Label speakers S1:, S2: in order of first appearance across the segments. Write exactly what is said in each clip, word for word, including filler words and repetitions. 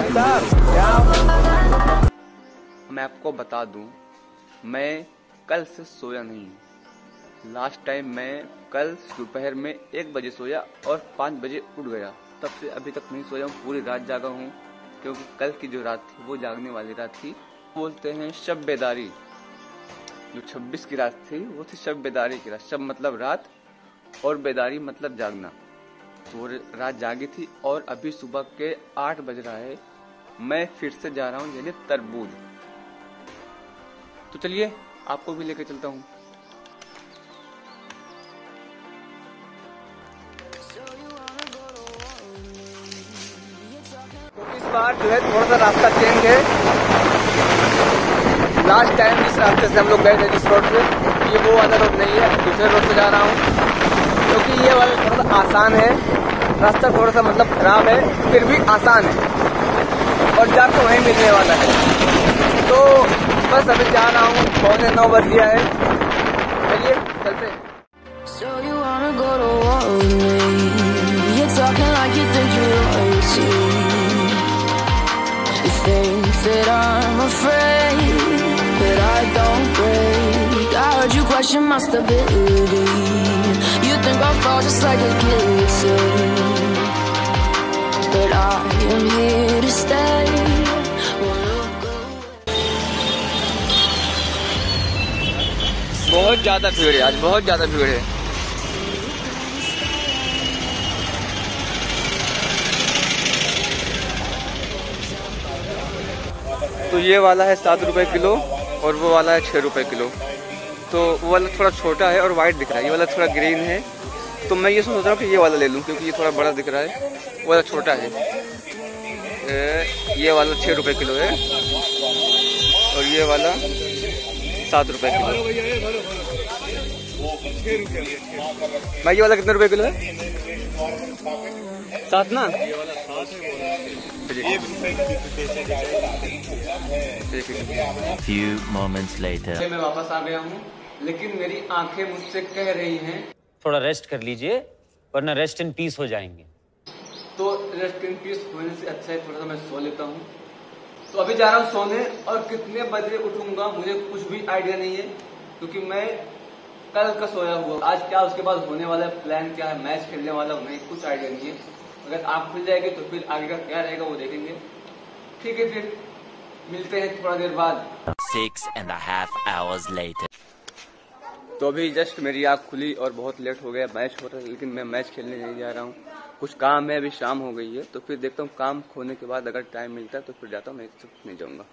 S1: मैं आपको बता दूं, मैं कल से सोया नहीं हूँ। लास्ट टाइम मैं कल दोपहर में एक बजे सोया और पाँच बजे उठ गया। तब से अभी तक नहीं सोया हूँ, पूरी रात जागा हूँ, क्योंकि कल की जो रात थी वो जागने वाली रात थी। बोलते हैं शब बेदारी, जो छब्बीस की रात थी वो थी शब बेदारी की रात। शब मतलब रात और बेदारी मतलब जागना। तो वो रात जागी थी और अभी सुबह के आठ बज रहा है। मैं फिर से जा रहा हूँ यानी तरबूज। तो चलिए आपको भी लेके चलता हूँ। तो इस बार जो है थोड़ा सा रास्ता चेंज है। लास्ट टाइम जिस रास्ते से हम लोग गए थे, जिस रोड से, ये वो वाला रोड नहीं है, दूसरे रोड से जा रहा हूँ, क्योंकि ये वाला थोड़ा सा आसान है। रास्ता थोड़ा सा मतलब खराब है, फिर भी आसान है और जाके वहीं मिलने वाला है। तो बस अभी जा रहा हूँ, पौने नौ बज गया है। चलिए चलते हैं।
S2: So you wanna go to war with me? You're talking like you think you're royalty. You think that I'm afraid, but I don't break. I heard you question my stability. You think I'll fall just like a guillotine, but I am here to stay.
S1: बहुत ज्यादा भीड़ है आज, बहुत ज्यादा भीड़ है। तो ये वाला है सात रुपए किलो और वो वाला है छः रुपए किलो। तो वो वाला थोड़ा छोटा है और वाइट दिख रहा है, ये वाला थोड़ा ग्रीन है। तो मैं ये सोच रहा हूँ कि ये वाला ले लूँ, क्योंकि ये थोड़ा बड़ा दिख रहा है, वो वाला छोटा है। ये वाला छः रुपए किलो है और ये वाला सात रुपए किलो। भाई ये वाला कितने रुपए किलो है? सात ना?
S3: Few moments later.
S1: मैं वापस आ गया हूँ, लेकिन मेरी आंखें मुझसे कह रही हैं
S4: थोड़ा रेस्ट कर लीजिए, वरना रेस्ट इन पीस हो जाएंगे।
S1: तो रेस्ट इन पीस होने से अच्छा है थोड़ा सा मैं सो लेता हूँ। तो अभी जा रहा हूँ सोने, और कितने बजे उठूंगा मुझे कुछ भी आइडिया नहीं है, क्योंकि मैं कल का सोया हुआ। आज क्या उसके बाद होने वाला है, प्लान क्या है, मैच खेलने वाला हूँ नहीं, कुछ आइडिया नहीं है। अगर आँख खुल जाएगी तो फिर आगे का क्या रहेगा वो देखेंगे। ठीक है, फिर मिलते हैं थोड़ा देर बाद।
S3: Six and a half hours later.
S1: तो अभी जस्ट मेरी आँख खुली और बहुत लेट हो गया, मैच हो रहा है, लेकिन मैं मैच खेलने नहीं जा रहा हूँ। कुछ काम है, अभी शाम हो गई है, तो फिर देखता हूँ काम खोने के बाद अगर टाइम मिलता है तो फिर जाता हूँ, मैं तो नहीं जाऊँगा।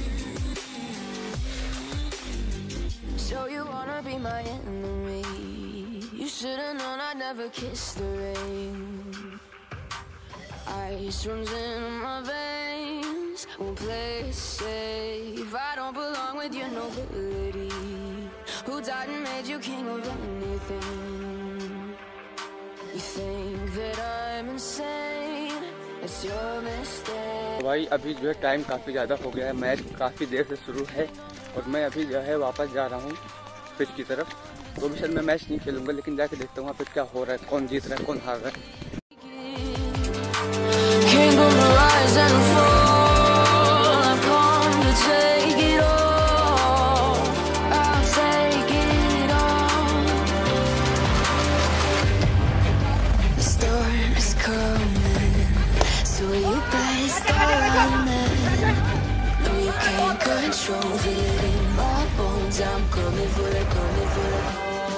S2: So you wanna be my enemy? You should've known I'd never kiss the rain. Ice runs in my veins, won't play safe. I don't belong with your nobility. Who died and made you king of anything? You think that I'm insane? It's your mistake.
S1: भाई अभी जो है time काफ़ी ज़्यादा हो गया है, match काफ़ी देर से शुरू है और मैं अभी जो है वापस जा रहा हूँ पिच की तरफ। तो भी शायद मैं मैच नहीं खेलूंगा, लेकिन जाके देखता हूँ वहाँ पे क्या हो रहा है, कौन जीत रहा है, कौन हार रहा है।
S2: Control, feel it in my bones. I'm coming for it, coming for it.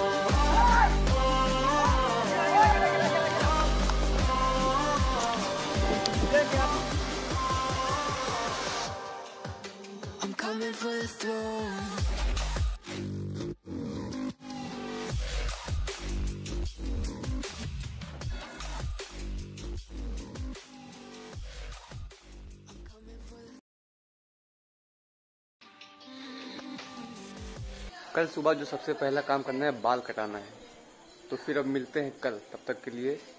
S2: I'm coming for the throne.
S1: कल सुबह जो सबसे पहला काम करना है बाल कटाना है। तो फिर अब मिलते हैं कल, तब तक के लिए